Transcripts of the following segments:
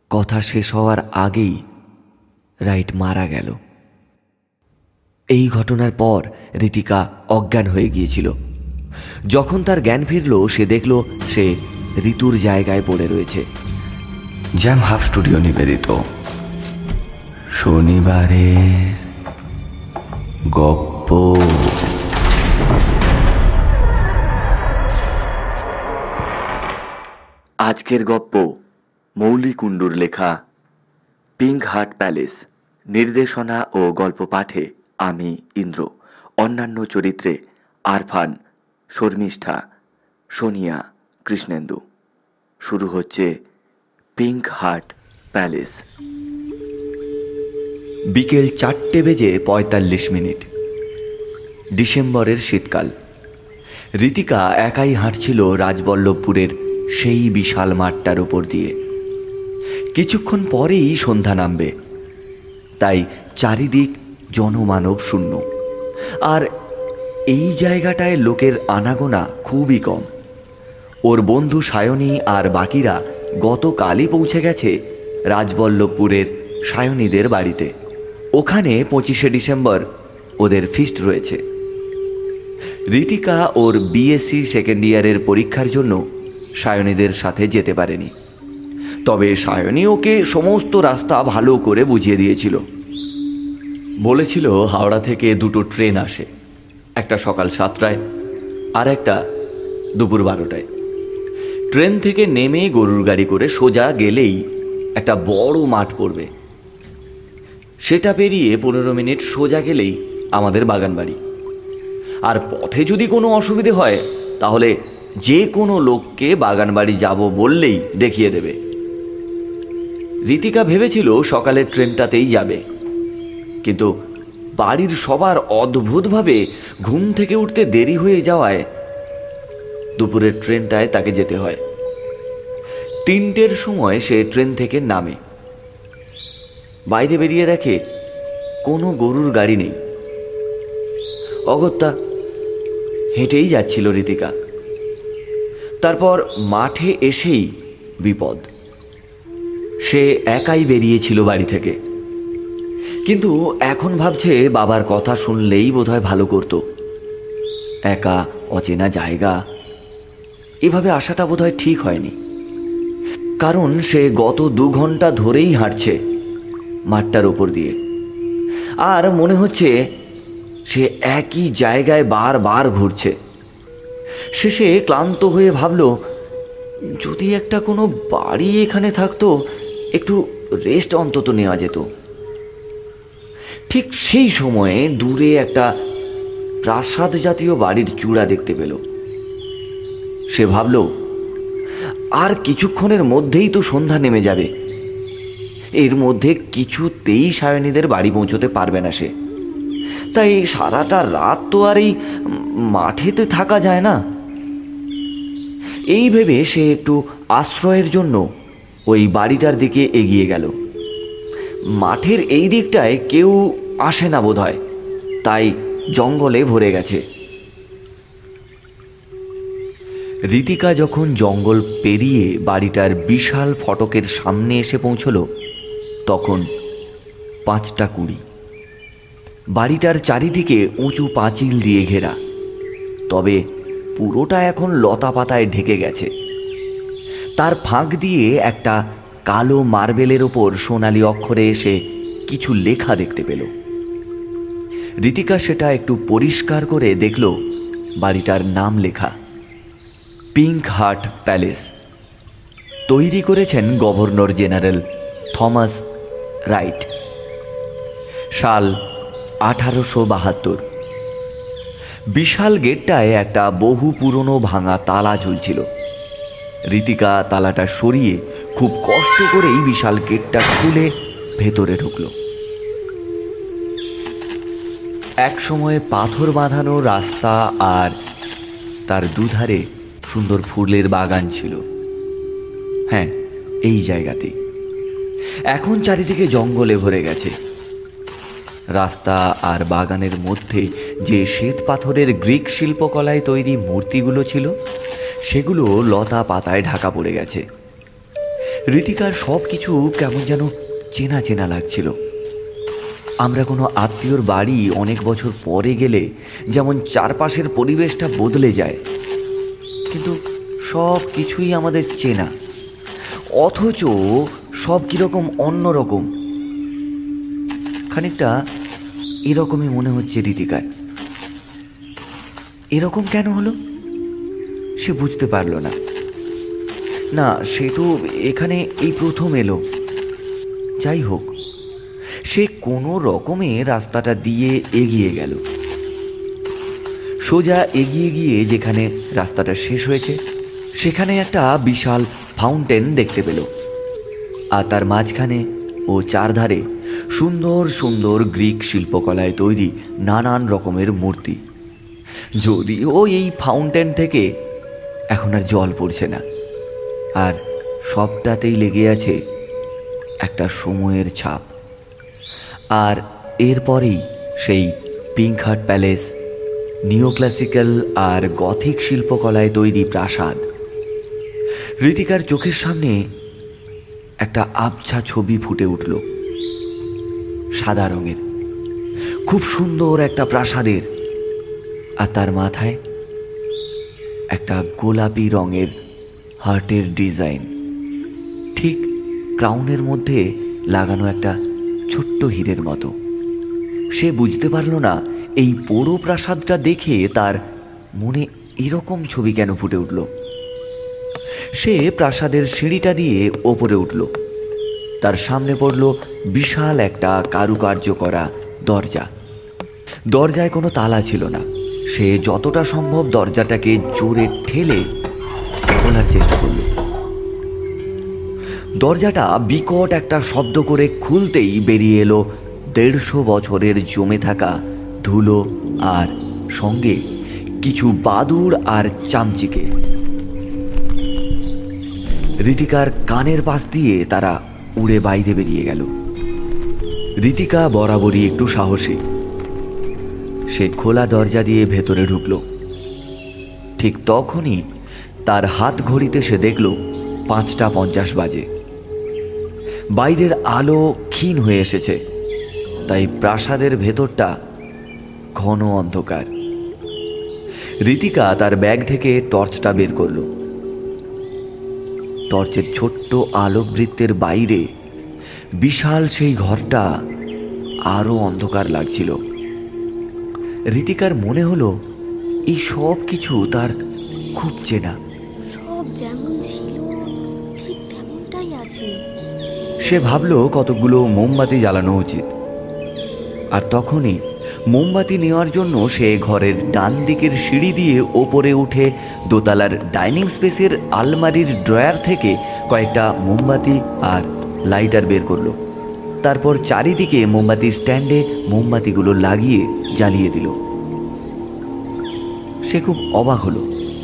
কথা শেষ হওয়ার আগেই রাইট মারা গেল। এই ঘটনার পর ঋতিকা অজ্ঞান হয়ে গিয়েছিল। যখন তার জ্ঞান ফিরল, সে দেখল সে ঋতুর জায়গায় পড়ে রয়েছে। জ্যাম হাব স্টুডিও নিবেদিত শনিবারের গপ্প। আজকের গপ্প মৌলি কুণ্ডুর লেখা পিঙ্ক হার্ট প্যালেস। নির্দেশনা ও গল্প পাঠে আমি ইন্দ্র। অন্যান্য চরিত্রে আরফান, শর্মিষ্ঠা, সোনিয়া, কৃষ্ণেন্দু। শুরু হচ্ছে পিঙ্ক হার্ট প্যালেস। বিকেল 4:45। ডিসেম্বরের শীতকাল। ঋতিকা একাই হাঁটছিল রাজবল্লভপুরের সেই বিশাল মাঠটার উপর দিয়ে। কিছুক্ষণ পরেই সন্ধ্যা নামবে, তাই চারিদিক জনমানব শূন্য। আর এই জায়গাটায় লোকের আনাগোনা খুবই কম। ওর বন্ধু সায়নী আর বাকিরা গতকালই পৌঁছে গেছে রাজবল্লভপুরের সায়নীদের বাড়িতে। ওখানে 25শে ডিসেম্বর ওদের ফিস্ট রয়েছে। ঋতিকা ওর বিএসসি সেকেন্ড ইয়ারের পরীক্ষার জন্য সায়নীদের সাথে যেতে পারেনি। তবে সায়নী ওকে সমস্ত রাস্তা ভালো করে বুঝিয়ে দিয়েছিল। বলেছিল হাওড়া থেকে দুটো ট্রেন আসে, একটা সকাল 7টায় আর একটা দুপুর 12টায়। ট্রেন থেকে নেমে গরুর গাড়ি করে সোজা গেলেই একটা বড় মাঠ পড়বে। সেটা পেরিয়ে 15 মিনিট সোজা গেলেই আমাদের বাগান বাড়ি। আর পথে যদি কোনো অসুবিধে হয় তাহলে যে কোনো লোককে বাগান বাড়ি যাব বললেই দেখিয়ে দেবে। ঋতিকা ভেবেছিল সকালের ট্রেনটাতেই যাবে, কিন্তু বাড়ির সবার অদ্ভুতভাবে ঘুম থেকে উঠতে দেরি হয়ে যাওয়ায় দুপুরের ট্রেনটায় তাকে যেতে হয়। 3টের সময় সে ট্রেন থেকে নামে। বাইরে বেরিয়ে দেখে কোনো গরুর গাড়ি নেই। অগত্যা হেঁটেই যাচ্ছিল ঋতিকা। তারপর মাঠে এসেই বিপদ। সে একাই বেরিয়েছিল বাড়ি থেকে, কিন্তু এখন ভাবছে বাবার কথা শুনলেই বোধহয় ভালো করত। একা অচেনা জায়গা, এভাবে আসাটা বোধহয় ঠিক হয়নি। কারণ সে গত 2 ঘন্টা ধরেই হাঁটছে মাঠটার ওপর দিয়ে, আর মনে হচ্ছে সে একই জায়গায় বারবার ঘুরছে। শেষে ক্লান্ত হয়ে ভাবল, যদি একটা কোনো বাড়ি এখানে থাকতো, একটু রেস্ট অন্তত নেওয়া যেত। ঠিক সেই সময়ে দূরে একটা প্রাসাদ জাতীয় বাড়ির চূড়া দেখতে পেল। সে ভাবল, আর কিছুক্ষণের মধ্যেই তো সন্ধ্যা নেমে যাবে। এর মধ্যে কিছুতেই সায়নীদের বাড়ি পৌঁছতে পারবে না সে। তাই সারাটা রাত তো আর এই মাঠেতে থাকা যায় না। এই ভেবে সে একটু আশ্রয়ের জন্য ওই বাড়িটার দিকে এগিয়ে গেল। মাঠের এই দিকটায় কেউ আসে না বোধহয়, তাই জঙ্গলে ভরে গেছে। ঋতিকা যখন জঙ্গল পেরিয়ে বাড়িটার বিশাল ফটকের সামনে এসে পৌঁছল, তখন 5:20। বাড়িটার চারিদিকে উঁচু পাঁচিল দিয়ে ঘেরা, তবে পুরোটা এখন লতা পাতায় ঢেকে গেছে। তার ফাঁক দিয়ে একটা কালো মার্বেলের ওপর সোনালি অক্ষরে এসে কিছু লেখা দেখতে পেল। ঋতিকা সেটা একটু পরিষ্কার করে দেখল, বাড়িটার নাম লেখা পিঙ্ক হার্ট প্যালেস। তৈরি করেছেন গভর্নর জেনারেল থমাস রাইট। সাল 1872। বিশাল গেটটায় একটা বহু পুরনো ভাঙা তালা ঝুলছিল। ঋতিকা তালাটা সরিয়ে খুব কষ্ট করেই বিশাল গেটটা খুলে ভেতরে ঢুকল। এক সময় পাথর বাঁধানো রাস্তা আর তার দুধারে সুন্দর ফুলের বাগান ছিল। হ্যাঁ, এই জায়গাতেই। এখন চারিদিকে জঙ্গলে ভরে গেছে। রাস্তা আর বাগানের মধ্যে যে শ্বেত পাথরের গ্রিক শিল্পকলায় তৈরি মূর্তিগুলো ছিল, সেগুলো লতা পাতায় ঢাকা পড়ে গেছে। ঋতিকার সব কিছু কেমন যেন চেনা চেনা লাগছিল। আমরা কোনো আত্মীয়র বাড়ি অনেক বছর পরে গেলে যেমন চারপাশের পরিবেশটা বদলে যায়, কিন্তু সব কিছুই আমাদের চেনা, অথচ সব কীরকম অন্যরকম। খানিকটা এরকমই মনে হচ্ছে ঋতিকার। এরকম কেন হলো সে বুঝতে পারল না। না, সে তো এখানে এই প্রথম এলো। যাই হোক, সে কোনো রকমে রাস্তাটা দিয়ে এগিয়ে গেল। সোজা এগিয়ে গিয়ে যেখানে রাস্তাটা শেষ হয়েছে সেখানে একটা বিশাল ফাউন্টেন দেখতে পেল, আর তার মাঝখানে ও চারধারে সুন্দর সুন্দর গ্রিক শিল্পকলায় তৈরি নানান রকমের মূর্তি। যদিও এই ফাউন্টেন থেকে এখন আর জল পড়ছে না, আর সবটাতেই লেগে আছে একটা সময়ের ছাপ। আর এরপরেই সেই পিঙ্ক হার্ট প্যালেস, নিওক্লাসিক্যাল আর গথিক শিল্পকলায় তৈরি প্রাসাদ। ঋতিকার চোখের সামনে একটা আবছা ছবি ফুটে উঠল, সাদা রঙের, খুব সুন্দর একটা প্রাসাদের, আর তার মাথায় একটা গোলাপি রঙের হার্টের ডিজাইন, ঠিক ক্রাউনের মধ্যে লাগানো একটা ছোট্ট হীরের মতো। সে বুঝতে পারল না এই পোড়ো প্রাসাদটা দেখে তার মনে এরকম ছবি কেন ফুটে উঠল। সে প্রাসাদের সিঁড়িটা দিয়ে ওপরে উঠল। তার সামনে পড়ল বিশাল একটা কারুকার্য করা দরজা। দরজায় কোনো তালা ছিল না। সে যতটা সম্ভব দরজাটাকে জোরে ঠেলে খোলার চেষ্টা করল। দরজাটা বিকট একটা শব্দ করে খুলতেই বেরিয়ে এলো 150 বছরের জমে থাকা ধুলো, আর সঙ্গে কিছু বাদুড় আর চামচিকে। ঋতিকার কানের পাশ দিয়ে তারা উড়ে বাইরে বেরিয়ে গেল। ঋতিকা বরাবরই একটু সাহসী। সে খোলা দরজা দিয়ে ভেতরে ঢুকল। ঠিক তখনই তার হাত ঘড়িতে সে দেখল 5:50 বাজে। বাইরের আলো ক্ষীণ হয়ে এসেছে, তাই প্রাসাদের ভেতরটা ঘন অন্ধকার। ঋতিকা তার ব্যাগ থেকে টর্চটা বের করল। টর্চের ছোট্ট আলোকবৃত্তের বাইরে বিশাল সেই ঘরটা আরো অন্ধকার লাগছিল। ঋতিকার মনে হলো এই সব কিছু তার খুব চেনা। সব যেমন ছিল ঠিক তেমনটাই আছে। সে ভাবল কতগুলো মোমবাতি জ্বালানো উচিত, আর তখনই মোমবাতি নেওয়ার জন্য সে ঘরের ডান দিকের সিঁড়ি দিয়ে ওপরে উঠে দোতলার ডাইনিং স্পেসের আলমারির ড্রয়ার থেকে কয়েকটা মোমবাতি আর লাইটার বের করলো। তারপর চারিদিকে মোমবাতির স্ট্যান্ডে মোমবাতিগুলো লাগিয়ে জ্বালিয়ে দিল। সে খুব অবাক হলো।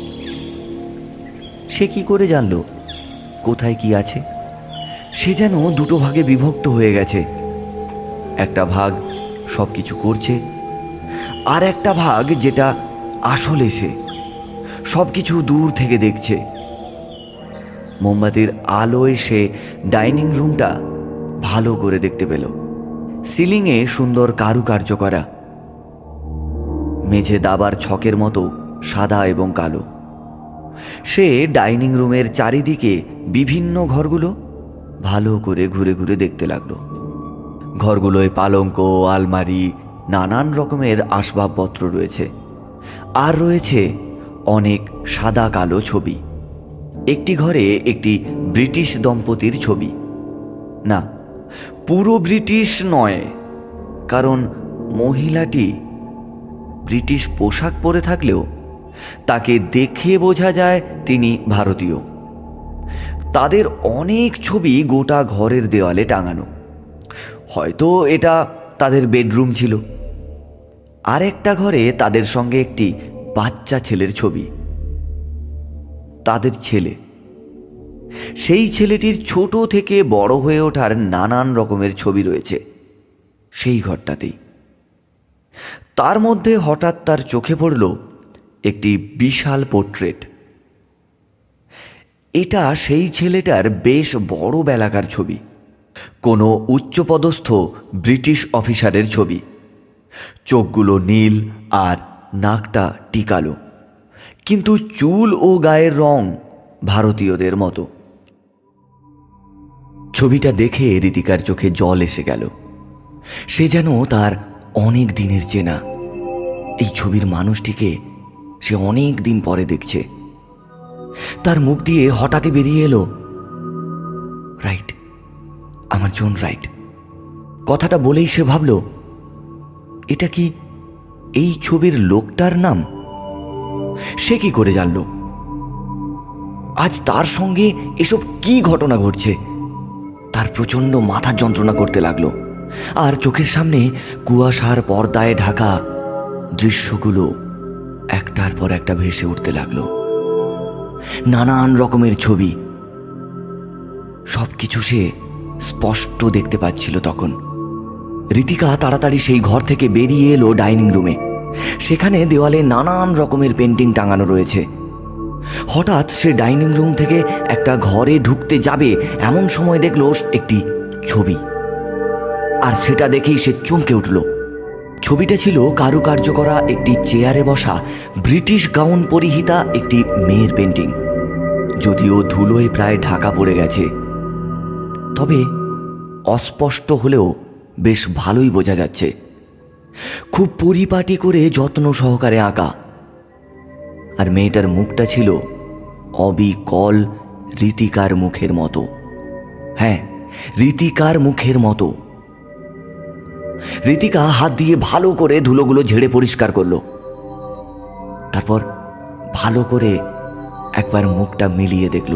সে কি করে জানলো কোথায় কি আছে? সে যেন দুটো ভাগে বিভক্ত হয়ে গেছে। একটা ভাগ সব কিছু করছে, আর একটা ভাগ যেটা আসলে সে সব কিছু দূর থেকে দেখছে। মোমবাতির আলোয় সে ডাইনিং রুমটা ভালো করে দেখতে পেল। সিলিংয়ে সুন্দর কারুকার্য করা, মেঝে দাবার ছকের মতো সাদা এবং কালো। সে ডাইনিং রুমের চারিদিকে বিভিন্ন ঘরগুলো ভালো করে ঘুরে ঘুরে দেখতে লাগলো। ঘরগুলোয় পালঙ্ক, আলমারি, নানান রকমের আসবাবপত্র রয়েছে, আর রয়েছে অনেক সাদা কালো ছবি। একটি ঘরে একটি ব্রিটিশ দম্পতির ছবি। না, পুরো ব্রিটিশ নয়, কারণ মহিলাটি ব্রিটিশ পোশাক পরে থাকলেও তাকে দেখে বোঝা যায় তিনি ভারতীয়। তাদের অনেক ছবি গোটা ঘরের দেওয়ালে টাঙানো। হয়তো এটা তাদের বেডরুম ছিল। আরেকটা ঘরে তাদের সঙ্গে একটি বাচ্চা ছেলের ছবি। তাদের ছেলে, সেই ছেলেটির ছোট থেকে বড় হয়ে ওঠার নানান রকমের ছবি রয়েছে সেই ঘরটাতেই। তার মধ্যে হঠাৎ তার চোখে পড়ল একটি বিশাল পোর্ট্রেট। এটা সেই ছেলেটার বেশ বড় বেলাকার ছবি, কোনো উচ্চপদস্থ ব্রিটিশ অফিসারের ছবি। চোখগুলো নীল আর নাকটা টিকালো, কিন্তু চুল ও গায়ের রং ভারতীয়দের মতো। ছবিটা দেখে ঋতিকার চোখে জল এসে গেল। সে যেন তার অনেক দিনের চেনা। এই ছবির মানুষটিকে সে অনেক দিন পরে দেখছে। তার মুখ দিয়ে হঠাৎই বেরিয়ে এলো, রাইট, আমার জন রাইট। কথাটা বলেই সে ভাবল, এটা কি এই ছবির লোকটার নাম? সে কি করে জানল? আজ তার সঙ্গে এসব কি ঘটনা ঘটছে? তার প্রচণ্ড মাথা যন্ত্রণা করতে লাগলো, আর চোখের সামনে কুয়াশার পর্দায় ঢাকা দৃশ্যগুলো একটার পর একটা ভেসে উঠতে লাগলো। নানান রকমের ছবি, সবকিছু সে স্পষ্ট দেখতে পাচ্ছিল তখন। ঋতিকা তাড়াতাড়ি সেই ঘর থেকে বেরিয়ে এলো ডাইনিং রুমে। সেখানে দেওয়ালে নানান রকমের পেন্টিং টাঙানো রয়েছে। হঠাৎ সে ডাইনিং রুম থেকে একটা ঘরে ঢুকতে যাবে এমন সময় দেখল একটি ছবি, আর সেটা দেখেই সে চমকে উঠল। ছবিটা ছিল কারুকার্য করা একটি চেয়ারে বসা ব্রিটিশ গাউন পরিহিতা একটি মেয়ের পেন্টিং। যদিও ধুলোয় প্রায় ঢাকা পড়ে গেছে, তবে অস্পষ্ট হলেও বেশ ভালোই বোঝা যাচ্ছে। খুব পরিপাটি করে যত্ন সহকারে আঁকা, আর মেয়েটার মুখটা ছিল অবিকল ঋতিকার মুখের মতো। হ্যাঁ, ঋতিকার মুখের মতো। ঋতিকা হাত দিয়ে ভালো করে ধুলোগুলো ঝেড়ে পরিষ্কার করলো। তারপর ভালো করে একবার মুখটা মিলিয়ে দেখল।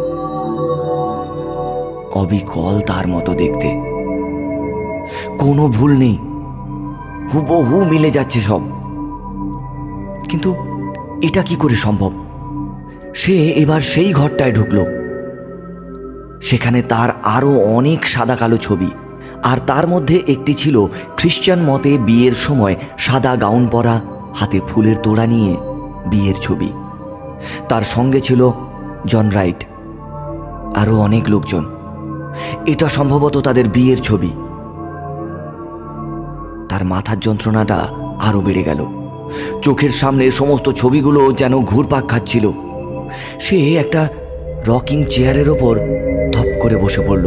অবিকল তার মতো দেখতে, কোনো ভুল নেই, হুবহু মিলে যাচ্ছে সব। কিন্তু এটা কি করে সম্ভব? সে এবার সেই ঘরটায় ঢুকলো। সেখানে তার আরো অনেক সাদা কালো ছবি, আর তার মধ্যে একটি ছিল খ্রিস্টান মতে বিয়ের সময় সাদা গাউন পরা, হাতে ফুলের তোড়া নিয়ে বিয়ের ছবি। তার সঙ্গে ছিল জন রাইট, আরো অনেক লোকজন। এটা সম্ভবত তাদের বিয়ের ছবি। তার মাথার যন্ত্রণাটা আরো বেড়ে গেল। চোখের সামনে সমস্ত ছবিগুলো যেন ঘুরপাক খাচ্ছিল। সে একটা রকিং চেয়ারের ওপর ধপ করে বসে পড়ল।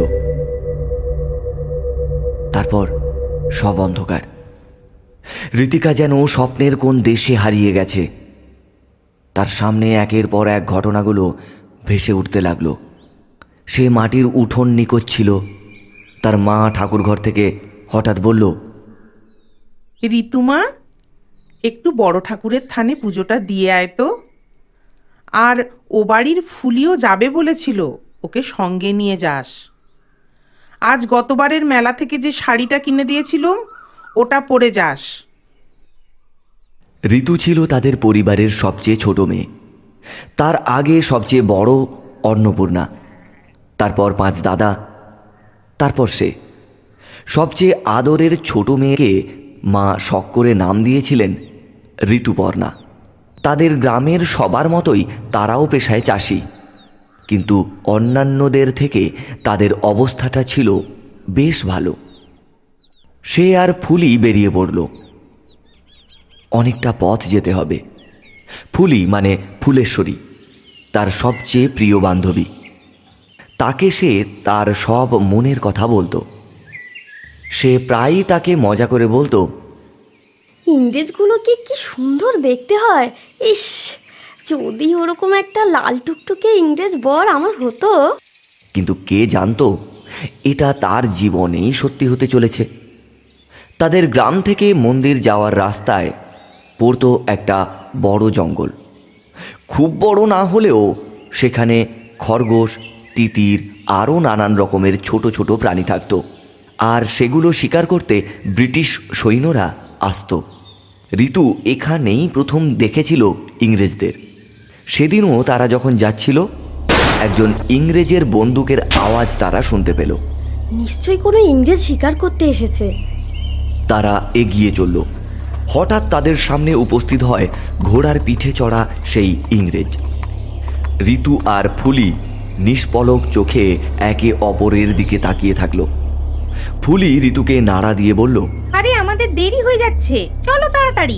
তারপর সব অন্ধকার। ঋতিকা যেন স্বপ্নের কোন দেশে হারিয়ে গেছে। তার সামনে একের পর এক ঘটনাগুলো ভেসে উঠতে লাগলো। সে মাটির উঠোন নিকোচ্ছিল। তার মা ঠাকুরঘর থেকে হঠাৎ বলল, ঋতুমা, একটু বড় ঠাকুরের থানে পুজোটা দিয়ে আয় তো। আর ও বাড়ির ফুলিও যাবে বলেছিল, ওকে সঙ্গে নিয়ে যাস। আজ গতবারের মেলা থেকে যে শাড়িটা কিনে দিয়েছিলুম, ওটা পরে যাস। ঋতু ছিল তাদের পরিবারের সবচেয়ে ছোট মেয়ে। তার আগে সবচেয়ে বড় অন্নপূর্ণা, তারপর 5 দাদা, তারপর সে। সবচেয়ে আদরের ছোট মেয়েকে মা শখ করে নাম দিয়েছিলেন ঋতুপর্ণা। তাদের গ্রামের সবার মতোই তারাও পেশায় চাষি, কিন্তু অন্যান্যদের থেকে তাদের অবস্থাটা ছিল বেশ ভালো। সে আর ফুলি বেরিয়ে পড়ল। অনেকটা পথ যেতে হবে। ফুলি মানে ফুলেশ্বরী, তার সবচেয়ে প্রিয় বান্ধবী। তাকে সে তার সব মনের কথা বলতো। সে প্রায়ই তাকে মজা করে বলতো, ইংরেজগুলোকে কি সুন্দর দেখতে হয়, ইস, যদি ওরকম একটা লাল টুকটুকে ইংরেজ বর আমার হতো। কিন্তু কে জানতো এটা তার জীবনেই সত্যি হতে চলেছে। তাদের গ্রাম থেকে মন্দির যাওয়ার রাস্তায় পড়তো একটা বড় জঙ্গল। খুব বড় না হলেও সেখানে খরগোশ, তিতির, আরও নানান রকমের ছোট ছোট প্রাণী থাকত, আর সেগুলো শিকার করতে ব্রিটিশ সৈন্যরা আসত। ঋতু এখানেই প্রথম দেখেছিল ইংরেজদের। সেদিনও তারা যখন যাচ্ছিল, একজন ইংরেজের বন্দুকের আওয়াজ তারা শুনতে পেল। নিশ্চয়ই কোনো ইংরেজ শিকার করতে এসেছে। তারা এগিয়ে চলল। হঠাৎ তাদের সামনে উপস্থিত হয় ঘোড়ার পিঠে চড়া সেই ইংরেজ। ঋতু আর ফুলি নিষ্পলক চোখে একে অপরের দিকে তাকিয়ে থাকলো। ফুলি ঋতুকে নাড়া দিয়ে বলল, আরে আমাদের দেরি হয়ে যাচ্ছে, চলো তাড়াতাড়ি।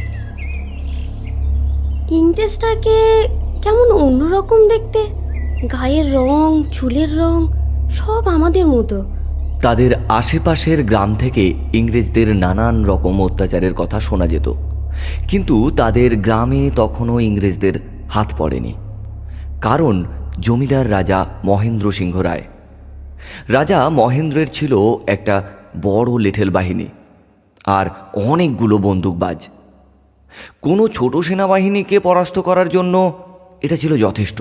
ইংরেজটাকে কেমন অন্যরকম দেখতে, গায়ের রং, চুলের রং সব আমাদের মতো। তাদের আশেপাশের গ্রাম থেকে ইংরেজদের নানান রকম অত্যাচারের কথা শোনা যেত, কিন্তু তাদের গ্রামে তখনও ইংরেজদের হাত পড়েনি। কারণ জমিদার রাজা মহেন্দ্র সিংহ রায়। রাজা মহেন্দ্রের ছিল একটা বড় লেঠেল বাহিনী আর অনেকগুলো বন্দুকবাজ। কোনো ছোট সেনাবাহিনীকে পরাস্ত করার জন্য এটা ছিল যথেষ্ট,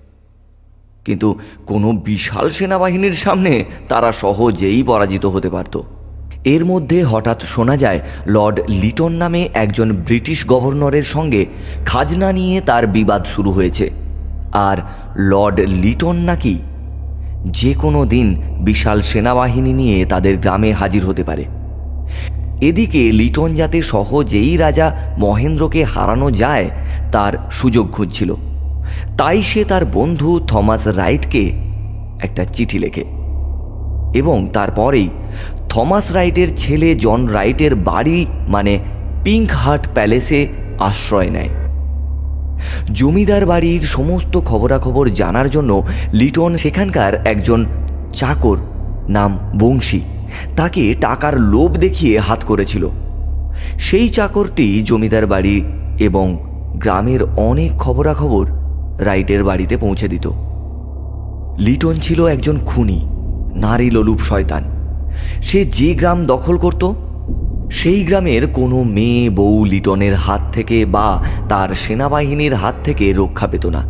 কিন্তু কোনো বিশাল সেনাবাহিনীর সামনে তারা সহজেই পরাজিত হতে পারত। এর মধ্যে হঠাৎ শোনা যায় লর্ড লিটন নামে একজন ব্রিটিশ গভর্নরের সঙ্গে খাজনা নিয়ে তার বিবাদ শুরু হয়েছে, আর লর্ড লিটন নাকি যে কোনো দিন বিশাল সেনাবাহিনী নিয়ে তাদের গ্রামে হাজির হতে পারে। এদিকে লিটন যাতে সহজেই রাজা মহেন্দ্রকে হারানো যায় তার সুযোগ খুঁজছিল, তাই সে তার বন্ধু থমাস রাইটকে একটা চিঠি লেখে এবং তারপরেই থমাস রাইটের ছেলে জন রাইটের বাড়ি মানে পিঙ্ক হার্ট প্যালেসে আশ্রয় নেয়। জমিদার বাড়ির সমস্ত খবরাখবর জানার জন্য লিটন সেখানকার একজন চাকর নাম বংশী তাকে টাকার লোভ দেখিয়ে হাত করেছিল। সেই চাকরটি জমিদার বাড়ি এবং গ্রামের অনেক খবরাখবর রাইটের বাড়িতে পৌঁছে দিত। লিটন ছিল একজন খুনি, নারী লোলুপ শয়তান। সে যে গ্রাম দখল করত সেই গ্রামের কোনো মেয়ে বউ লিটনের হাত থেকে বা তার সেনাবাহিনীর হাত থেকে রক্ষা পেত না।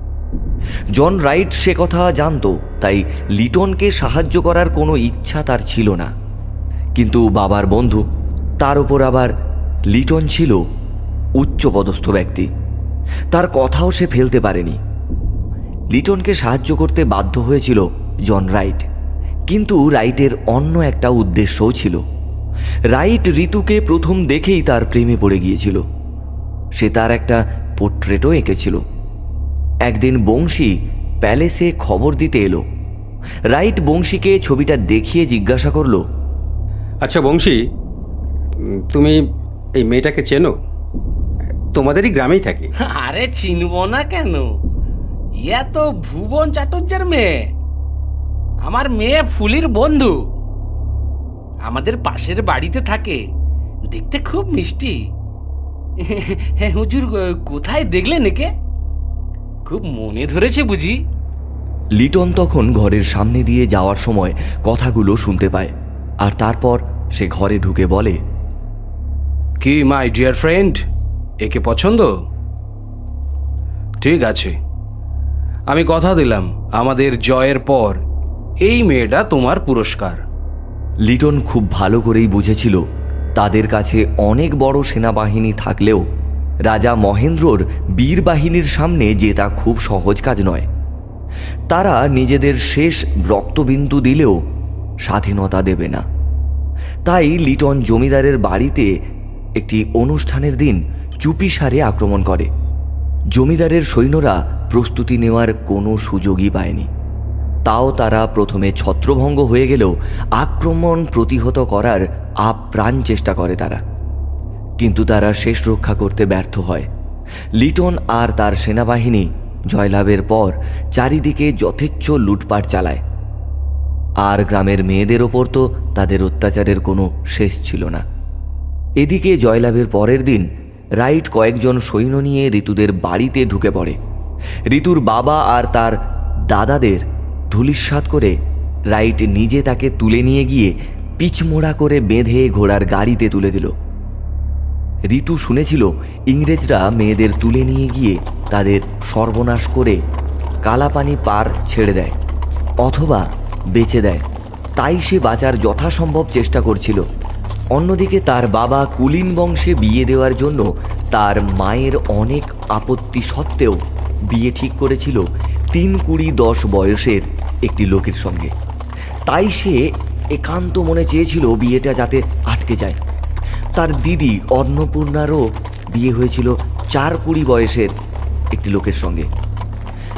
জন রাইট সে কথা জানত, তাই লিটনকে সাহায্য করার কোনো ইচ্ছা তার ছিল না। কিন্তু বাবার বন্ধু, তার উপর আবার লিটন ছিল উচ্চপদস্থ ব্যক্তি, তার কথাও সে ফেলতে পারেনি। লিটনকে সাহায্য করতে বাধ্য হয়েছিল জন রাইট, কিন্তু রাইটের অন্য একটা উদ্দেশ্যও ছিল। রাইট ঋতুকে প্রথম দেখেই তার প্রেমে পড়ে গিয়েছিল। সে তার একটা পোর্ট্রেটও এঁকেছিল। একদিন বংশী প্যালেসে খবর দিতে এলো। রাইট বংশীকে ছবিটা দেখিয়ে জিজ্ঞাসা করলো, আচ্ছা বংশী, তুমি এই মেয়েটাকে চেনো? তোমাদেরই গ্রামেই থাকে। আরে চিনব না কেন, ইয়া তো ভুবন চাটুর্যের মেয়ে, আমার মেয়ে ফুলির বন্ধু। আমাদের পাশের বাড়িতে থাকে, দেখতে খুব মিষ্টি। হ্যাঁ হুজুর, কোথায় দেখলেন একে? খুব মনে ধরেছে বুঝি? লিটন তখন ঘরের সামনে দিয়ে যাওয়ার সময় কথাগুলো শুনতে পায়, আর তারপর সে ঘরে ঢুকে বলে, কি মাই ডিয়ার ফ্রেন্ড, একে পছন্দ? ঠিক আছে, আমি কথা দিলাম আমাদের জয়ের পর এই মেয়েটা তোমার পুরস্কার। লিটন খুব ভালো করেই বুঝেছিল তাদের কাছে অনেক বড় সেনাবাহিনী থাকলেও রাজা মহেন্দ্রর বীর বাহিনীর সামনে জেতা খুব সহজ কাজ নয়। তারা নিজেদের শেষ রক্তবিন্দু দিলেও স্বাধীনতা দেবে না। তাই লিটন জমিদারের বাড়িতে একটি অনুষ্ঠানের দিন চুপিসারে আক্রমণ করে। জমিদারের সৈন্যরা প্রস্তুতি নেওয়ার কোনো সুযোগই পায়নি। তাও তারা প্রথমে ছত্রভঙ্গ হয়ে গেলেও আক্রমণ প্রতিহত করার আপ্রাণ চেষ্টা করে তারা, কিন্তু তারা শেষ রক্ষা করতে ব্যর্থ হয়। লিটন আর তার সেনাবাহিনী জয়লাভের পর চারিদিকে যথেচ্ছ লুটপাট চালায়, আর গ্রামের মেয়েদের ওপর তো তাদের অত্যাচারের কোনো শেষ ছিল না। এদিকে জয়লাভের পরের দিন রাইট কয়েকজন সৈন্য নিয়ে ঋতুদের বাড়িতে ঢুকে পড়ে। ঋতুর বাবা আর তার দাদাদের ধূলিসাৎ করে রাইট নিজে তাকে তুলে নিয়ে গিয়ে পিচমোড়া করে বেঁধে ঘোড়ার গাড়িতে তুলে দিল। ঋতু শুনেছিল ইংরেজরা মেয়েদের তুলে নিয়ে গিয়ে তাদের সর্বনাশ করে কালাপানি পার ছেড়ে দেয় অথবা বেচে দেয়, তাই সে বাঁচার যথাসম্ভব চেষ্টা করছিল। অন্যদিকে তার বাবা কুলীন বংশে বিয়ে দেওয়ার জন্য তার মায়ের অনেক আপত্তি সত্ত্বেও বিয়ে ঠিক করেছিল 3-20 বয়সের একটি লোকের সঙ্গে। তাই সে একান্ত মনে চেয়েছিল বিয়েটা যাতে আটকে যায়। তার দিদি অন্নপূর্ণারও বিয়ে হয়েছিল 4-20 বয়সের একটি লোকের সঙ্গে।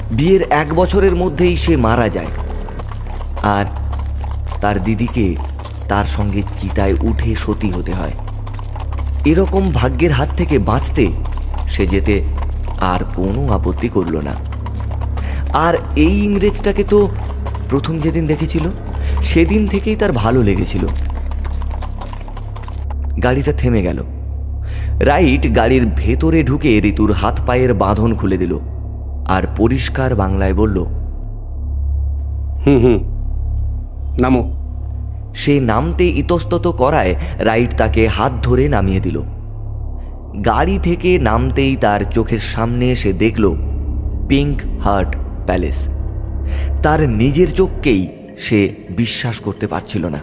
বিয়ের 1 বছরের মধ্যেই সে মারা যায়, আর তার দিদিকে তার সঙ্গে চিতায় উঠে সতী হতে হয়। এরকম ভাগ্যের হাত থেকে বাঁচতে সে যেতে আর কোনো আপত্তি করল না। আর এই ইংরেজটাকে তো প্রথম যেদিন দেখেছিল সেদিন থেকেই তার ভালো লেগেছিল। গাড়িটা থেমে গেল। রাইট গাড়ির ভেতরে ঢুকে ঋতুর হাত পায়ের বাঁধন খুলে দিল আর পরিষ্কার বাংলায় বলল, হুম, নামো। সে নামতে ইতস্তত করায় রাইট তাকে হাত ধরে নামিয়ে দিল। গাড়ি থেকে নামতেই তার চোখের সামনে সে দেখল পিঙ্ক হার্ট প্যালেস। তার নিজের চোখকেই সে বিশ্বাস করতে পারছিল না।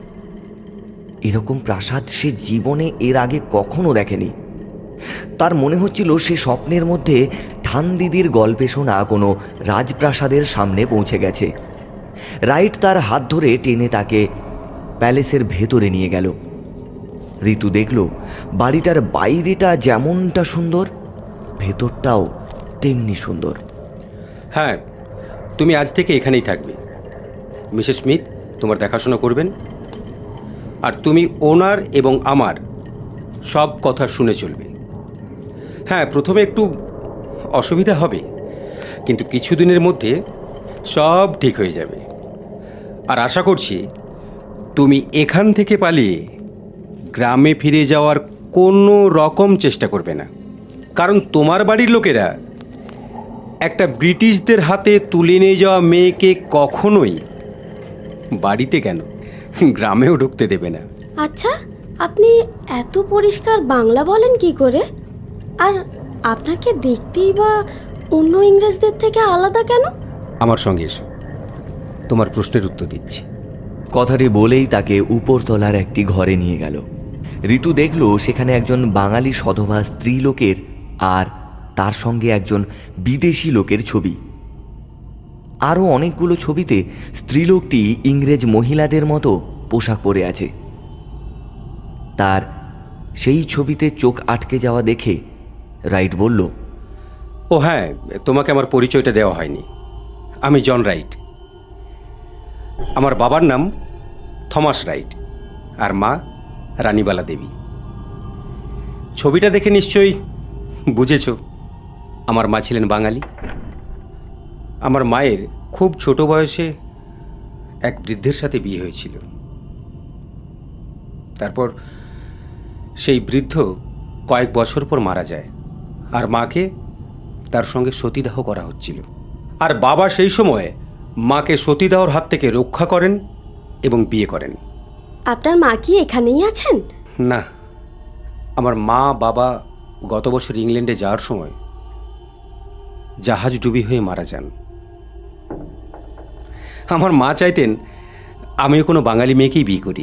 এরকম প্রাসাদ সে জীবনে এর আগে কখনো দেখেনি। তার মনে হচ্ছিল সে স্বপ্নের মধ্যে ঠান দিদির গল্পে শোনা কোনো রাজপ্রাসাদের সামনে পৌঁছে গেছে। রাইট তার হাত ধরে টেনে তাকে প্যালেসের ভেতরে নিয়ে গেল। ঋতু দেখল বাড়িটার বাইরেটা যেমনটা সুন্দর, ভেতরটাও তেমনি সুন্দর। হ্যাঁ, তুমি আজ থেকে এখানেই থাকবে। মিসেস স্মিথ তোমার দেখাশোনা করবেন, আর তুমি ওনার এবং আমার সব কথা শুনে চলবে। হ্যাঁ, প্রথমে একটু অসুবিধা হবে, কিন্তু কিছুদিনের মধ্যে সব ঠিক হয়ে যাবে। আর আশা করছি তুমি এখান থেকে পালিয়ে গ্রামে ফিরে যাওয়ার কোনো রকম চেষ্টা করবে না, কারণ তোমার বাড়ির লোকেরা একটা ব্রিটিশদের হাতে তুলে নিয়ে যাওয়া মেয়েকে কখনোই বাড়িতে কেন গ্রামেও ঢুকতে দেবে না। আচ্ছা, আপনি এত পরিষ্কার বাংলা বলেন কি করে? আর আপনাকে দেখতেই বা অন্য ইংরেজদের থেকে আলাদা কেন? আমার সঙ্গে এসো, তোমার প্রশ্নের উত্তর দিচ্ছি। কথাটি বলেই তাকে উপরতলার একটি ঘরে নিয়ে গেল। ঋতু দেখল সেখানে একজন বাঙালি সধবা স্ত্রীলোকের আর তার সঙ্গে একজন বিদেশি লোকের ছবি। আরও অনেকগুলো ছবিতে স্ত্রীলোকটি ইংরেজ মহিলাদের মতো পোশাক পরে আছে। তার সেই ছবিতে চোখ আটকে যাওয়া দেখে রাইট বলল, ও হ্যাঁ, তোমাকে আমার পরিচয়টা দেওয়া হয়নি। আমি জন রাইট। আমার বাবার নাম থমাস রাইট আর মা রানীবালা দেবী। ছবিটা দেখে নিশ্চয়ই বুঝেছ আমার মা ছিলেন বাঙালি। আমার মায়ের খুব ছোট বয়সে এক বৃদ্ধের সাথে বিয়ে হয়েছিল। তারপর সেই বৃদ্ধ কয়েক বছর পর মারা যায়, আর মাকে তার সঙ্গে সতীদাহ করা হচ্ছিল। আর বাবা সেই সময় মাকে সতীদাহর হাত থেকে রক্ষা করেন এবং বিয়ে করেন। আপনার মা কি এখানেই আছেন? না, আমার মা বাবা গত বছর ইংল্যান্ডে যাওয়ার সময় জাহাজ ডুবি হয়ে মারা যান। আমার মা চাইতেন আমিও কোনো বাঙালি মেয়েকেই বিয়ে করি।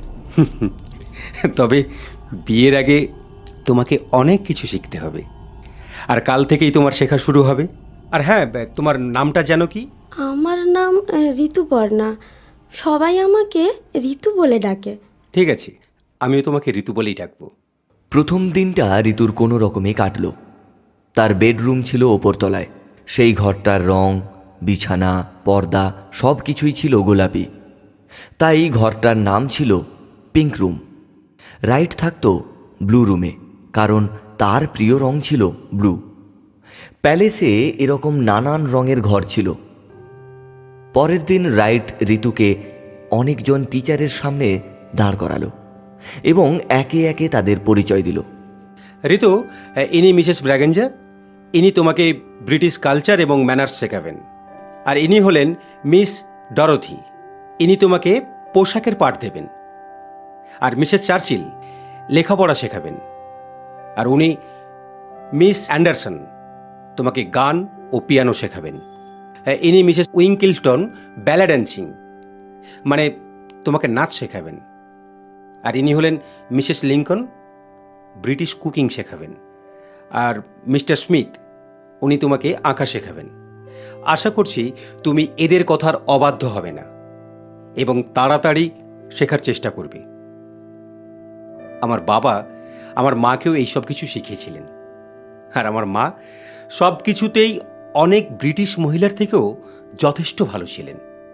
তবে বিয়ের আগে তোমাকে অনেক কিছু শিখতে হবে, আর কাল থেকেই তোমার শেখা শুরু হবে। আর হ্যাঁ, তোমার নামটা জানো কি? আমার নাম ঋতুপর্ণা। সবাই আমাকে ঋতু বলে ডাকে। ঠিক আছে, আমিও তোমাকে ঋতু বলেই ডাকবো। প্রথম দিনটা ঋতুর কোনো রকমে কাটল। তার বেডরুম ছিল ওপরতলায়। সেই ঘরটার রং, বিছানা, পর্দা সব কিছুই ছিল গোলাপি। তাই ঘরটার নাম ছিল পিঙ্ক রুম। রাইট থাকতো ব্লু রুমে, কারণ তার প্রিয় রং ছিল ব্লু। প্যালেসে এরকম নানান রঙের ঘর ছিল। পরের দিন রাইট ঋতুকে অনেকজন টিচারের সামনে দাঁড় করালো এবং একে একে তাদের পরিচয় দিল। ঋতু, ইনি মিসেস ব্র্যাগেঞ্জা। ইনি তোমাকে ব্রিটিশ কালচার এবং ম্যানার্স শেখাবেন। আর ইনি হলেন মিস ডরোথি। ইনি তোমাকে পোশাকের পাঠ দেবেন। আর মিসেস চার্চিল লেখাপড়া শেখাবেন। আর উনি মিস অ্যান্ডারসন, তোমাকে গান ও পিয়ানো শেখাবেন। ইনি মিসেস উইঙ্কিলস্টন ব্যালে ড্যান্সিং, মানে তোমাকে নাচ শেখাবেন। আর ইনি হলেন মিসেস লিঙ্কন, ব্রিটিশ কুকিং শেখাবেন। আর মিস্টার স্মিথ, উনি তোমাকে আঁকা শেখাবেন। আশা করছি তুমি এদের কথার অবাধ্য হবে না এবং তাড়াতাড়ি শেখার চেষ্টা করবে। আমার বাবা আমার মাকেও এই সব কিছু শিখিয়েছিলেন, আর আমার মা সব কিছুতেই অনেক ব্রিটিশ মহিলার থেকেও যথেষ্ট ভালো ছিলেন।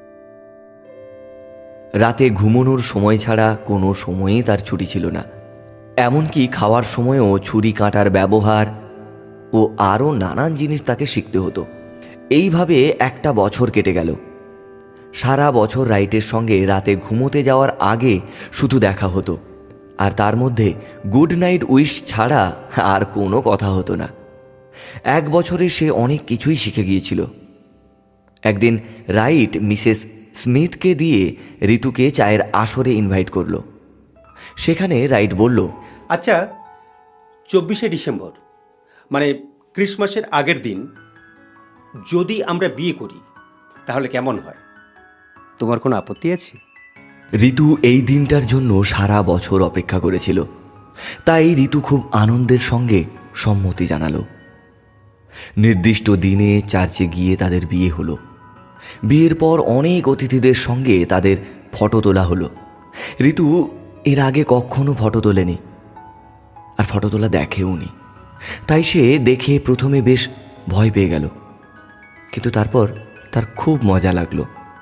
রাতে ঘুমানোর সময় ছাড়া কোনো সময়ই তার ছুটি ছিল না। এমনকি খাওয়ার সময়ও ছুরি কাঁটার ব্যবহার ও আরও নানান জিনিস তাকে শিখতে হতো। এইভাবে একটা বছর কেটে গেল। সারা বছর রাইটের সঙ্গে রাতে ঘুমোতে যাওয়ার আগে শুধু দেখা হতো, আর তার মধ্যে গুড নাইট উইশ ছাড়া আর কোনো কথা হতো না। এক বছরে সে অনেক কিছুই শিখে গিয়েছিল। একদিন রাইট মিসেস স্মিথকে দিয়ে ঋতুকে চায়ের আসরে ইনভাইট করলো। সেখানে রাইট বলল, আচ্ছা, 24শে ডিসেম্বর মানে ক্রিসমাসের আগের দিন যদি আমরা বিয়ে করি তাহলে কেমন হয়? তোমার কোনো আপত্তি আছে? ঋতু এই দিনটার জন্য সারা বছর অপেক্ষা করেছিল, তাই ঋতু খুব আনন্দের সঙ্গে সম্মতি জানালো। নির্দিষ্ট দিনে চার্চে গিয়ে তাদের বিয়ে হলো। বিয়ের পর অনেক অতিথিদের সঙ্গে তাদের ফটো তোলা হলো। ঋতু এর আগে কখনো ফটো তোলেনি, আর ফটো তোলা দেখেও নি, তাই সে দেখে প্রথমে বেশ ভয় পেয়ে গেল, কিন্তু তারপর তার খুব মজা লাগলো।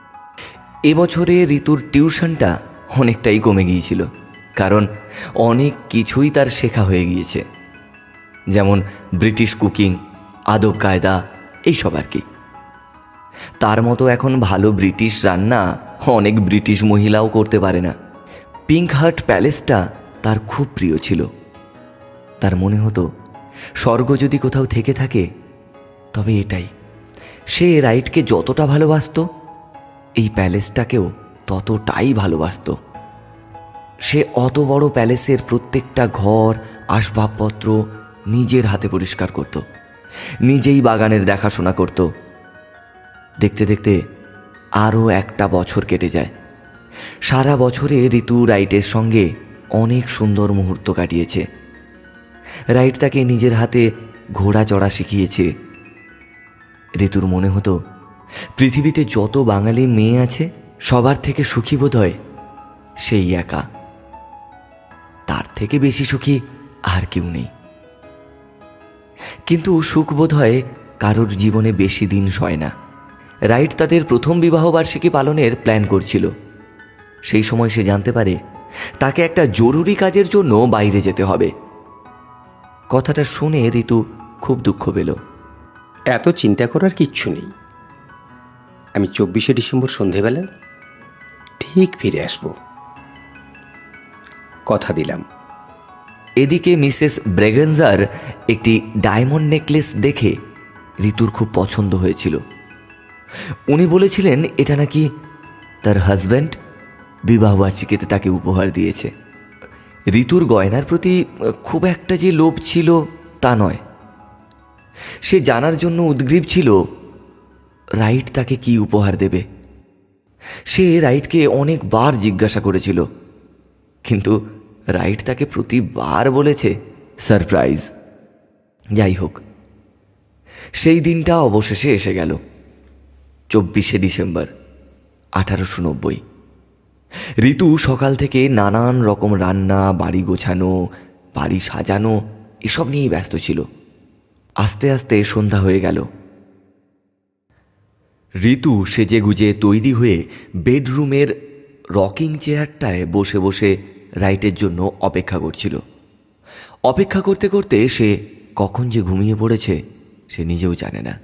এবছরে ঋতুর টিউশনটা অনেকটাই কমে গিয়েছিল, কারণ অনেক কিছুই তার শেখা হয়ে গিয়েছে, যেমন ব্রিটিশ কুকিং, আদব কায়দা, এইসব আর কি। তার মতো এখন ভালো ব্রিটিশ রান্না অনেক ব্রিটিশ মহিলাও করতে পারে না। পিঙ্ক হার্ট প্যালেসটা তার খুব প্রিয় ছিল। তার মনে হতো স্বর্গ যদি কোথাও থেকে থাকে তবে এটাই। সে রাইটকে যতটা ভালোবাসত, এই প্যালেসটাকেও ততটাই ভালোবাসত। সে অত বড় প্যালেসের প্রত্যেকটা ঘর, আসবাবপত্র নিজের হাতে পরিষ্কার করত, নিজেই বাগানের দেখাশোনা করত। দেখতে দেখতে আরও একটা বছর কেটে যায়। সারা বছরে ঋতু রাইটের সঙ্গে অনেক সুন্দর মুহূর্ত কাটিয়েছে। রাইট তাকে নিজের হাতে ঘোড়া চড়া শিখিয়েছে। ঋতুর মনে হতো পৃথিবীতে যত বাঙালি মেয়ে আছে সবার থেকে সুখী বোধ হয় সেই একা, তার থেকে বেশি সুখী আর কেউ নেই। কিন্তু সুখ বোধ হয় কারোর জীবনে বেশি দিন সয় না। রাইট তাদের প্রথম বিবাহবার্ষিকী পালনের প্ল্যান করছিল। সেই সময় সে জানতে পারে তাকে একটা জরুরি কাজের জন্য বাইরে যেতে হবে। কথাটা শুনে ঋতু খুব দুঃখ পেল। এত চিন্তা করার কিচ্ছু নেই, আমি 24শে ডিসেম্বর সন্ধেবেলা ঠিক ফিরে আসব, কথা দিলাম। এদিকে মিসেস ব্রেগেনজার একটি ডায়মন্ড নেকলেস দেখে ঋতুর খুব পছন্দ হয়েছিল। উনি বলেছিলেন এটা নাকি তার হাজব্যান্ড বিবাহবার্ষিকীতে তাকে উপহার দিয়েছে। ঋতুর গয়নার প্রতি খুব একটা যে লোভ ছিল তা নয়। সে জানার জন্য উদ্গ্রীব ছিল রাইট তাকে কি উপহার দেবে। সে রাইটকে অনেকবার জিজ্ঞাসা করেছিল, কিন্তু রাইট তাকে প্রতিবার বলেছে সারপ্রাইজ। যাই হোক, সেই দিনটা অবশেষে এসে গেল। 24শে ডিসেম্বর 1890। ঋতু সকাল থেকে নানান রকম রান্না, বাড়ি গোছানো, বাড়ি সাজানো এসব নিয়েই ব্যস্ত ছিল। আস্তে আস্তে সন্ধ্যা হয়ে গেল। ঋতু সেজে গুজে তৈরি হয়ে বেডরুমের রকিং চেয়ারটায় বসে বসে রাইটের জন্য অপেক্ষা করছিল। অপেক্ষা করতে করতে সে কখন যে ঘুমিয়ে পড়েছে সে নিজেও জানে না।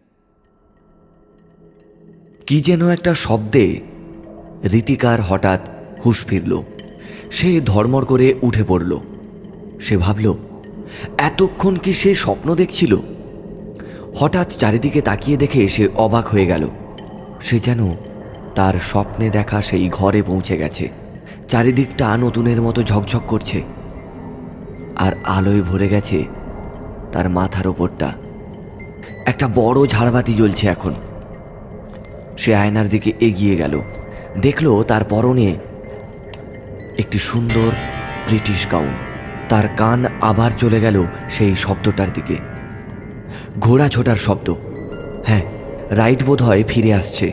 কি যেন একটা শব্দে ঋতিকার হঠাৎ হুঁশ ফিরল। সে ধড়মড় করে উঠে পড়ল। সে ভাবল এতক্ষণ কি সে স্বপ্ন দেখছিল। হঠাৎ চারিদিকে তাকিয়ে দেখে সে অবাক হয়ে গেল। সে যেন তার স্বপ্নে দেখা সেই ঘরে পৌঁছে গেছে। চারিদিকটা নতুনের মতো ঝকঝক করছে, আর আলোয় ভরে গেছে তার মাথার ওপরটা। একটা বড় ঝাড়বাতি জ্বলছে এখন। সে আয়নার দিকে এগিয়ে গেল, দেখল তার পরনে একটি সুন্দর ব্রিটিশ গাউন। তার কান আবার চলে গেল সেই শব্দটার দিকে, ঘোড়া ছোটার শব্দ। হ্যাঁ, রাইট বোধ হয় ফিরে আসছে।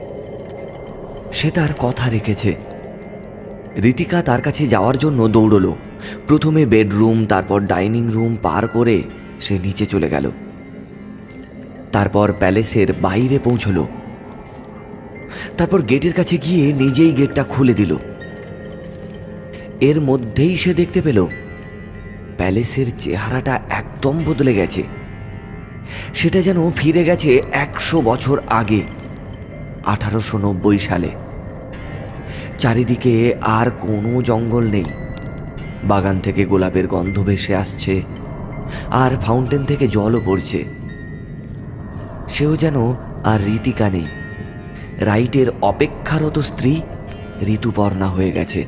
সে তার কথা রেখেছে। ঋতিকা তার কাছে যাওয়ার জন্য দৌড়ল। প্রথমে বেডরুম, তারপর ডাইনিং রুম পার করে সে নিচে চলে গেল। তারপর প্যালেসের বাইরে পৌঁছলো। তারপর গেটের কাছে গিয়ে নিজেই গেটটা খুলে দিল। এর মধ্যেই সে দেখতে পেল প্যালেসের চেহারাটা একদম বদলে গেছে। সেটা যেন ফিরে গেছে 100 বছর আগে, 1890 সালে। চারিদিকে আর কোনো জঙ্গল নেই। বাগান থেকে গোলাপের গন্ধ ভেসে আসছে, আর ফাউন্টেন থেকে জলও পড়ছে। সেও যেন আর ঋতিকা নেই। রাইটের অপেক্ষারত স্ত্রী ঋতুপর্ণা হয়ে গেছে।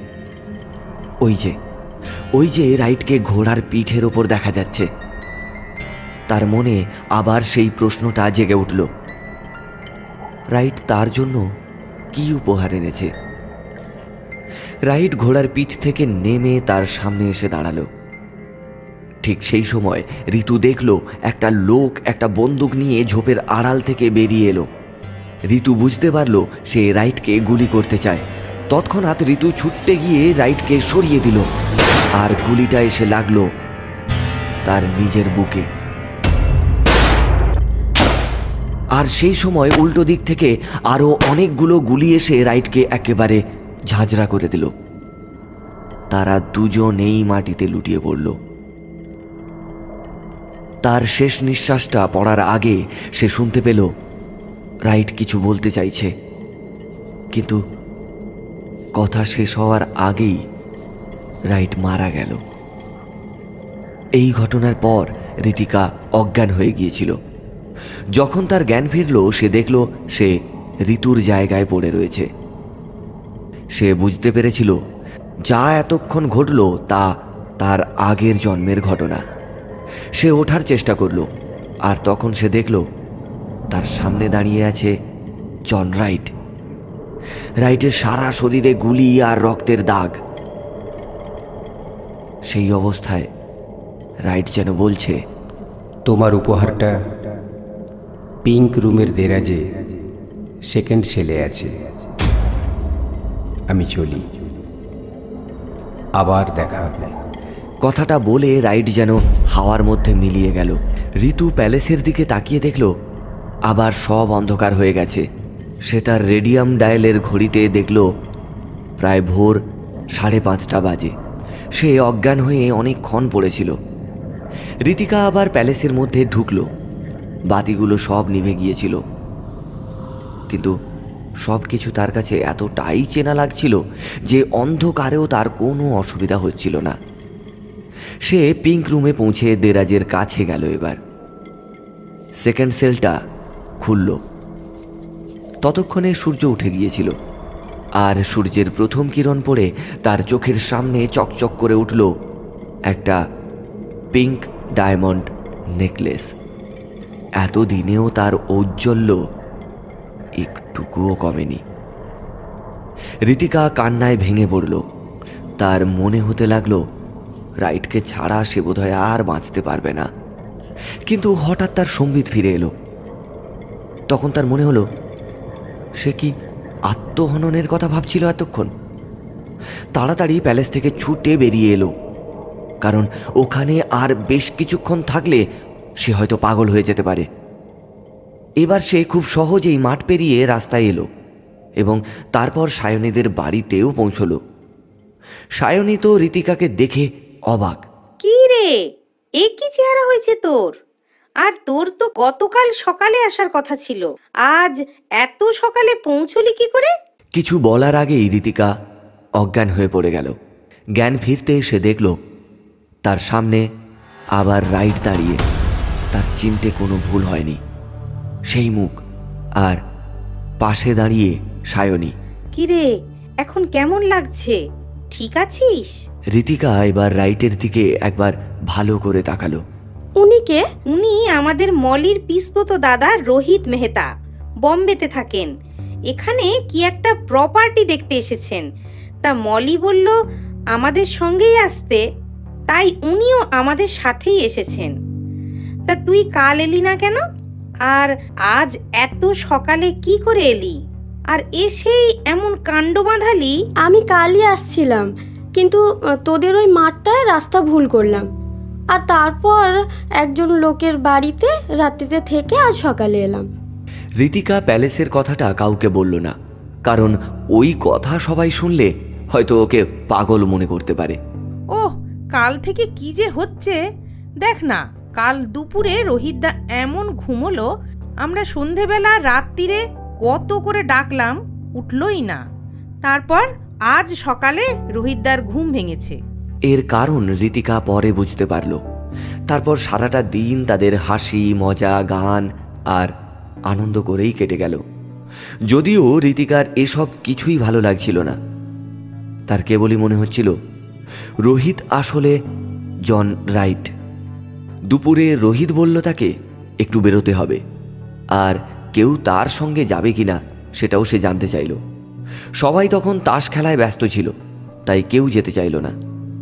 ওই যে রাইটকে ঘোড়ার পিঠের ওপর দেখা যাচ্ছে। তার মনে আবার সেই প্রশ্নটা জেগে উঠল, রাইট তার জন্য কি উপহার এনেছে। রাইট ঘোড়ার পিঠ থেকে নেমে তার সামনে এসে দাঁড়ালো। ঠিক সেই সময় ঋতু দেখল একটা লোক একটা বন্দুক নিয়ে ঝোপের আড়াল থেকে বেরিয়ে এলো। ঋতু বুঝতে পারল সে রাইটকে গুলি করতে চায়। তৎক্ষণাৎ ঋতু ছুটতে গিয়ে রাইটকে সরিয়ে দিল, আর গুলিটা এসে লাগলো তার নিজের বুকে। আর সেই সময় উল্টো দিক থেকে আরো অনেকগুলো গুলি এসে রাইটকে একেবারে ঝাঁঝরা করে দিল। তারা দুজনেই মাটিতে লুটিয়ে পড়ল। তার শেষ নিঃশ্বাসটা পড়ার আগে সে শুনতে পেল রাইট কিছু বলতে চাইছে, কিন্তু কথা শেষ হওয়ার আগেই রাইট মারা গেল। এই ঘটনার পর ঋতিকা অজ্ঞান হয়ে গিয়েছিল। যখন তার জ্ঞান ফিরল, সে দেখল সে ঋতুর জায়গায় পড়ে রয়েছে। সে বুঝতে পেরেছিল যা এতক্ষণ ঘটল তা তার আগের জন্মের ঘটনা। সে ওঠার চেষ্টা করল, আর তখন সে দেখল তার সামনে দাঁড়িয়ে আছে জন রাইট। রাইটের সারা শরীরে গুলি আর রক্তের দাগ। সেই অবস্থায় রাইট যেন বলছে, তোমার উপহারটা পিঙ্ক রুমের দেরাজে সেকেন্ড সেলে আছে। আমি চলি, আবার দেখা হবে। কথাটা বলে রাইট যেন হাওয়ার মধ্যে মিলিয়ে গেল। ঋতু প্যালেসের দিকে তাকিয়ে দেখল আবার সব অন্ধকার হয়ে গেছে। সে তার রেডিয়াম ডায়ালের ঘড়িতে দেখল প্রায় ভোর 5:30 বাজে। সে অজ্ঞান হয়ে অনেকক্ষণ পড়েছিল। ঋতিকা আবার প্যালেসের মধ্যে ঢুকল। বাতিগুলো সব নিভে গিয়েছিল, কিন্তু সব কিছু তার কাছে এতটাই চেনা লাগছিল যে অন্ধকারেও তার কোনো অসুবিধা হচ্ছিল না। সে পিঙ্ক রুমে পৌঁছে দেরাজের কাছে গেল। এবার সেকেন্ড সেলটা খুলল। ততক্ষণে সূর্য উঠে গিয়েছিল, আর সূর্যের প্রথম কিরণ পড়ে তার চোখের সামনে চকচক করে উঠল একটা পিঙ্ক ডায়মন্ড নেকলেস। এতদিনেও তার ঔজ্জ্বল্য একটুকুও কমেনি। ঋতিকা কান্নায় ভেঙে পড়ল। তার মনে হতে লাগলো রাইটকে ছাড়া সে বোধহয় আর বাঁচতে পারবে না। কিন্তু হঠাৎ তার সম্বিত ফিরে এলো। তখন তার মনে হলো সে কি আত্মহননের কথা ভাবছিল এতক্ষণ। তাড়াতাড়ি প্যালেস থেকে ছুটে বেরিয়ে এলো, কারণ ওখানে আর বেশ কিছুক্ষণ থাকলে সে হয়তো পাগল হয়ে যেতে পারে। এবার সে খুব সহজেই মাঠ পেরিয়ে রাস্তায় এলো এবং তারপর সায়নীদের বাড়িতেও পৌঁছলো। সায়নী তো ঋতিকাকে দেখে অবাক। কি রে, এ কি চেহারা হয়েছে তোর? আর তোর তো গতকাল সকালে আসার কথা ছিল, আজ এত সকালে পৌঁছলি কি করে? কিছু বলার আগেই ঋতিকা অজ্ঞান হয়ে পড়ে গেল। জ্ঞান ফিরতে সে দেখল তার সামনে আবার রাইট দাঁড়িয়ে। তার চিনতে কোনো ভুল হয়নি। সেই মুখ, আর পাশে দাঁড়িয়ে সায়নী। কি রে, এখন কেমন লাগছে? ঠিক আছিস? ঋতিকা এবার রাইটের দিকে একবার ভালো করে তাকালো। উনি কে? উনি আমাদের মলির পিস্তত দাদা রোহিত মেহতা, বম্বেতে থাকেন। এখানে কি একটা প্রপার্টি দেখতে এসেছেন। তা মলি বলল আমাদের সঙ্গেই আসতে, তাই উনিও আমাদের সাথেই এসেছেন। তা তুই কাল এলি না কেন? আর আজ এত সকালে কি করে এলি? আর এসেই এমন কাণ্ড বাঁধালি। আমি কালই আসছিলাম, কিন্তু তোদের ওই মাঠটায় রাস্তা ভুল করলাম। আর তারপর একজন লোকের বাড়িতে রাত্রিতে থেকে আজ সকালে এলাম। ঋতিকা প্যালেসের কথাটা কাউকে বলল না, কারণ ওই কথা সবাই শুনলে হয়তো ওকে পাগল মনে করতে পারে। ওহ, কাল থেকে কি যে হচ্ছে দেখ না। কাল দুপুরে রোহিতদা এমন ঘুমোলো, আমরা সন্ধেবেলা রাত্রিরে কত করে ডাকলাম, উঠলই না। তারপর আজ সকালে রোহিতদার ঘুম ভেঙেছে। এর কারণ ঋতিকা পরে বুঝতে পারল। তারপর সারাটা দিন তাদের হাসি মজা গান আর আনন্দ করেই কেটে গেল। যদিও ঋতিকার এসব কিছুই ভালো লাগছিল না, তার কেবলই মনে হচ্ছিল রোহিত আসলে জন রাইট। দুপুরে রোহিত বলল তাকে একটু বেরোতে হবে, আর কেউ তার সঙ্গে যাবে কিনা সেটাও সে জানতে চাইল। সবাই তখন তাস খেলায় ব্যস্ত ছিল, তাই কেউ যেতে চাইল না।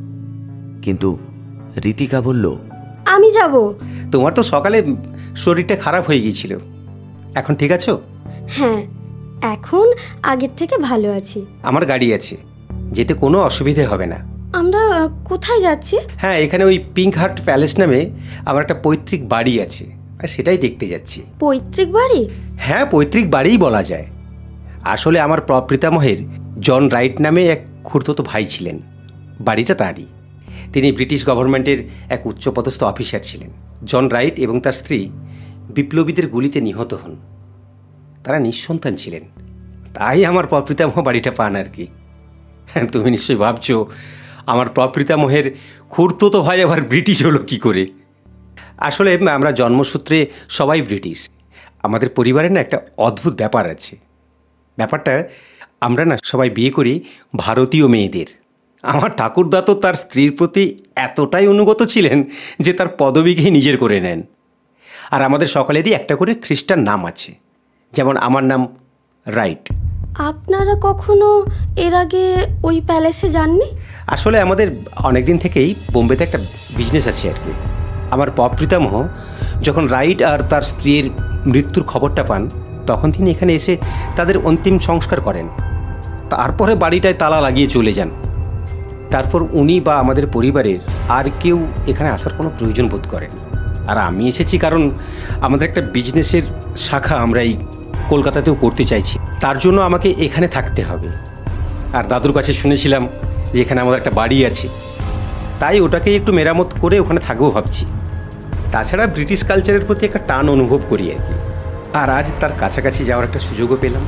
কিন্তু ঋতিকা বলল, আমি যাব। তোমার তো সকালে শরীরটা খারাপ হয়ে গিয়েছিল, এখন ঠিক আছো? হ্যাঁ, এখন আগের থেকে ভালো আছি। আমার গাড়ি আছে, যেতে কোনো অসুবিধে হবে না। আমরা কোথায় যাচ্ছি? হ্যাঁ, এখানে ওই পিঙ্ক হার্ট প্যালেস নামে আমার একটা পৈতৃক বাড়ি আছে, আর সেটাই দেখতে যাচ্ছি। পৈতৃক বাড়ি? হ্যাঁ, পৈতৃক বাড়িই বলা যায়। আসলে আমার প্রপিতামহের জন রাইট নামে এক খুড়তুতো ভাই ছিলেন, বাড়িটা তারই। তিনি ব্রিটিশ গভর্নমেন্টের এক উচ্চপদস্থ অফিসার ছিলেন। জন রাইট এবং তার স্ত্রী বিপ্লবীদের গুলিতে নিহত হন। তারা নিঃসন্তান ছিলেন, তাই আমার প্রপিতামহ বাড়িটা পান আর কি। তুমি নিশ্চয়ই ভাবছো আমার প্রপিতামহের খুড়তুতো ভাই আবার ব্রিটিশ হলো কী করে। আসলে আমরা জন্মসূত্রে সবাই ব্রিটিশ। আমাদের পরিবারে না একটা অদ্ভুত ব্যাপার আছে। ব্যাপারটা, আমরা না সবাই বিয়ে করি ভারতীয় মেয়েদের। আমার ঠাকুরদা তো তার স্ত্রীর প্রতি এতটাই অনুগত ছিলেন যে তার পদবীকেই নিজের করে নেন। আর আমাদের সকলেরই একটা করে খ্রিস্টান নাম আছে, যেমন আমার নাম রাইট। আপনারা কখনো এর আগে ওই প্যালেসে যাননি? আসলে আমাদের অনেক দিন থেকেই বোম্বেতে একটা বিজনেস আছে আর কি। আমার প্রপিতামহ যখন রাইট আর তার স্ত্রীর মৃত্যুর খবরটা পান, তখন তিনি এখানে এসে তাদের অন্তিম সংস্কার করেন। তারপরে বাড়িটায় তালা লাগিয়ে চলে যান। তারপর উনি বা আমাদের পরিবারের আর কেউ এখানে আসার কোনো প্রয়োজন বোধ করেন। আর আমি এসেছি কারণ আমাদের একটা বিজনেসের শাখা আমরা এই কলকাতাতেও করতে চাইছি। তার জন্য আমাকে এখানে থাকতে হবে। আর দাদুর কাছে শুনেছিলাম যে এখানে আমাদের একটা বাড়ি আছে, তাই ওটাকে একটু মেরামত করে ওখানে থাকবো ভাবছি। তাছাড়া ব্রিটিশ কালচারের প্রতি একটা টান অনুভব করি আর কি। আর আজ তার কাছাকাছি যাওয়ার একটা সুযোগও পেলাম।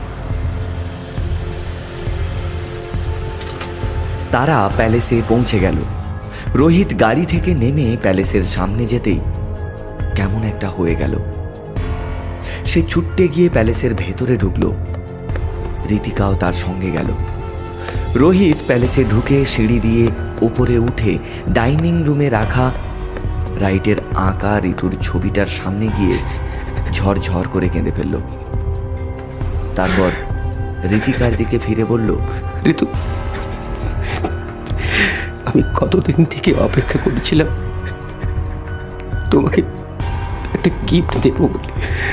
তারা প্যালেসে পৌঁছে গেল। রোহিত গাড়ি থেকে নেমে প্যালেসের সামনে যেতেই কেমন একটা হয়ে গেল। সে ছুট্টে গিয়ে প্যালেসের ভেতরে ঢুকল। ঋতিকাও তার সঙ্গে গেল। রোহিত প্যালেসে ঢুকে সিঁড়ি দিয়ে উপরে উঠে ডাইনিং রুমে রাখা রাইটের আঁকা ঋতুর ছবিটার সামনে গিয়ে ঝরঝর করে কেঁদে ফেলল। তারপর ঋতিকার দিকে ফিরে বলল, ঋতু, আমি কতদিন থেকে অপেক্ষা করেছিলাম তোমাকে একটা গিফট দেব বলে।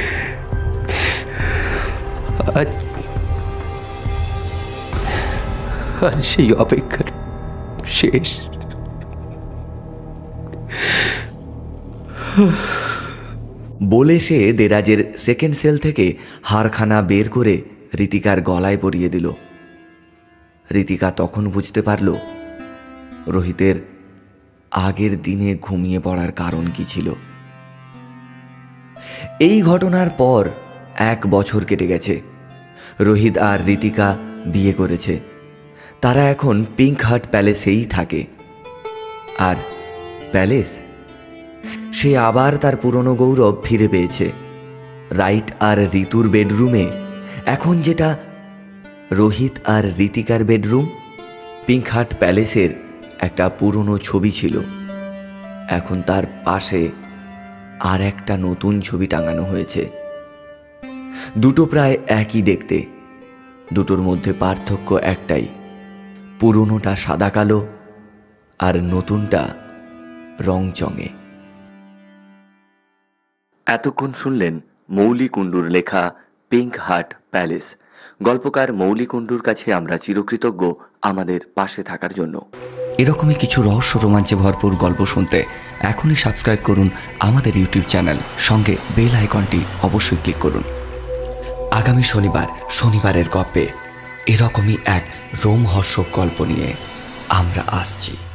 আজ সেই অপেক্ষার শেষ। বলে সে দেরাজের সেকেন্ড সেল থেকে হারখানা বের করে ঋতিকার গলায় পরিয়ে দিল। ঋতিকা তখন বুঝতে পারল রোহিতের আগের দিনে ঘুমিয়ে পড়ার কারণ কি ছিল। এই ঘটনার পর 1 বছর কেটে গেছে। রোহিত আর ঋতিকা বিয়ে করেছে। তারা এখন পিঙ্ক হার্ট প্যালেসেই থাকে। আর প্যালেস, সে আবার তার পুরনো গৌরব ফিরে পেয়েছে। রাইট আর ঋতুর বেডরুমে এখন যেটা রোহিত আর ঋতিকার বেডরুম, পিঙ্ক হার্ট প্যালেসের একটা পুরনো ছবি ছিল। এখন তার পাশে আর একটা নতুন ছবি টাঙানো হয়েছে। দুটো প্রায় একই দেখতে, দুটোর মধ্যে পার্থক্য একটাই, পুরনোটা সাদা কালো আর নতুনটা রংচঙে। এতক্ষণ শুনলেন মৌলি কুণ্ডুর লেখা পিঙ্ক হার্ট প্যালেস। গল্পকার মৌলি কুণ্ডুর কাছে আমরা চিরকৃতজ্ঞ আমাদের পাশে থাকার জন্য। এরকমই কিছু রহস্য রোমাঞ্চে ভরপুর গল্প শুনতে এখনই সাবস্ক্রাইব করুন আমাদের ইউটিউব চ্যানেল, সঙ্গে বেল আইকনটি অবশ্যই ক্লিক করুন। আগামী শনিবারের গল্পে এরকমই এক রোমহর্ষক গল্প নিয়ে আমরা আসছি।